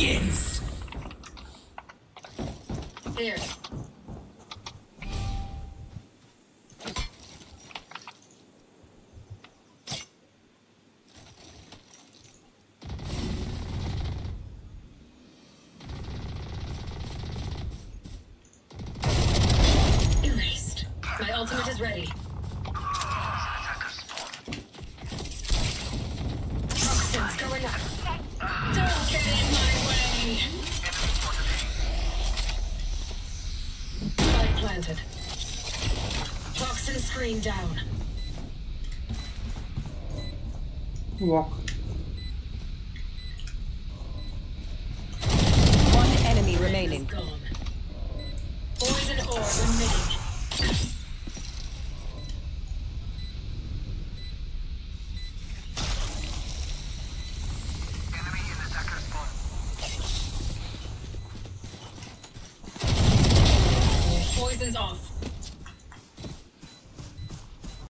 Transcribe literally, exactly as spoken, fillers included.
begins. There. Erased. My ultimate is ready. Toxins going up. Don't get in my way. Spike planted. Toxin screen down. Walk. One enemy remaining. Gone. Poison orb emitting. Poison's off.